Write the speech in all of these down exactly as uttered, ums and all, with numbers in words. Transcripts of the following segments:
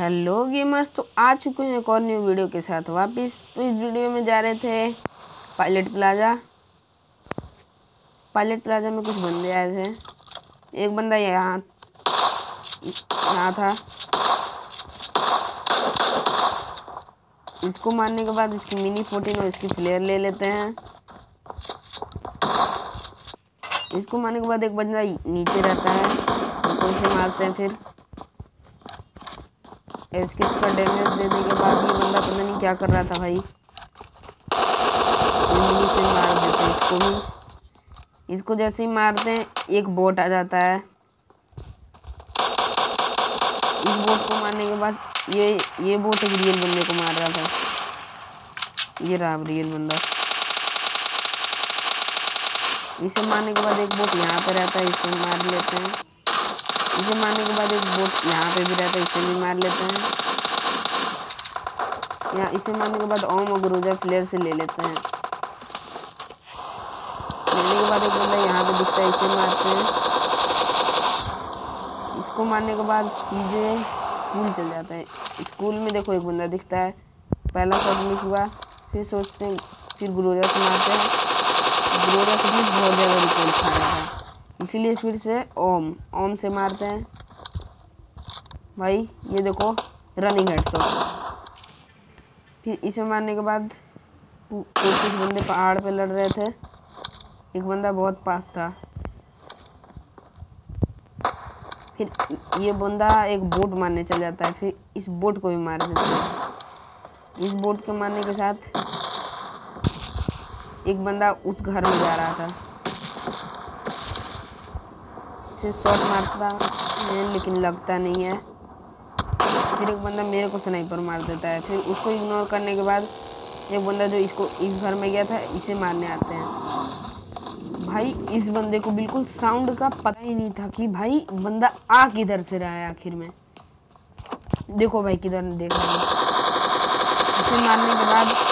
Hello gamers, तो आ चुके हैं एक और न्यू वीडियो के साथ वापस। तो इस वीडियो में जा रहे थे पायलट प्लाजा। पायलट प्लाजा में कुछ बंदे आए थे। एक बंदा यहाँ यहाँ था। इसको मारने के बाद इसकी मिनी फोर्टीन और इसकी फ्लेयर ले लेते हैं। इसको मारने के बाद एक बंदा नीचे रहता है, तो इसे मारते हैं। फिर इसके इसका डैमेज देने के बाद ये बंदा पता नहीं क्या कर रहा था भाई, मिनी से मार देते हैं इसको भी। इसको जैसे ही मारते हैं एक बोट आ जाता है। इस बोट को मारने के बाद ये ये बोट एक रियल बंदे को मार रहा था। ये रहा रियल बंदा। इसे मारने के बाद एक बोट यहाँ पे रहता है, इसे मार लेते हैं। इसे मारने के बाद एक बोट यहाँ पे भी रहता है, इसे भी मार लेते हैं। यहाँ इसे मारने के बाद ओम और गुरुजा फ्लेयर से ले लेते हैं। लेने के बाद एक बंदा यहाँ पे दिखता है, इसे मारते हैं। इसको मारने के बाद सीधे स्कूल चल जाता है। स्कूल में देखो एक बंदा दिखता है, पहला शॉट मिस हुआ। फिर सोचते हैं, फिर गुरुजा से मारते हैं। गुरुजा से भी बहुत ज़्यादा रिकॉल खा रहा था, इसीलिए फिर से ओम ओम से मारते हैं भाई। ये देखो रनिंग हेडशॉट। फिर इसे मारने के बाद कुछ बंदे पहाड़ पे लड़ रहे थे। एक बंदा बहुत पास था। फिर ये बंदा एक बोट मारने चल जाता है, फिर इस बोट को भी मार देते हैं। इस बोट के मारने के साथ एक बंदा उस घर में जा रहा था, इसे शॉट मारता है लेकिन लगता नहीं है। फिर एक बंदा मेरे को स्नाइपर मार देता है। फिर उसको इग्नोर करने के बाद एक बंदा जो इसको इस घर में गया था, इसे मारने आते हैं। भाई इस बंदे को बिल्कुल साउंड का पता ही नहीं था कि भाई बंदा आ किधर से रहा है आखिर में। देखो भाई किधर देख रहा है। इसे मारने के बाद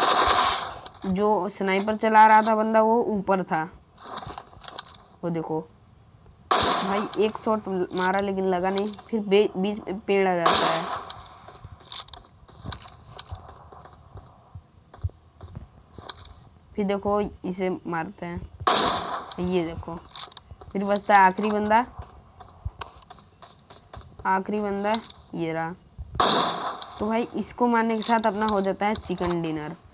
जो स्नाइपर चला रहा था बंदा, वो ऊपर था। वो देखो भाई एक शॉट मारा लेकिन लगा नहीं। फिर बीच में पेड़ आ जाता है। फिर देखो इसे मारते हैं, ये देखो। फिर बचता है आखिरी बंदा। आखिरी बंदा ये रहा। तो भाई इसको मारने के साथ अपना हो जाता है चिकन डिनर।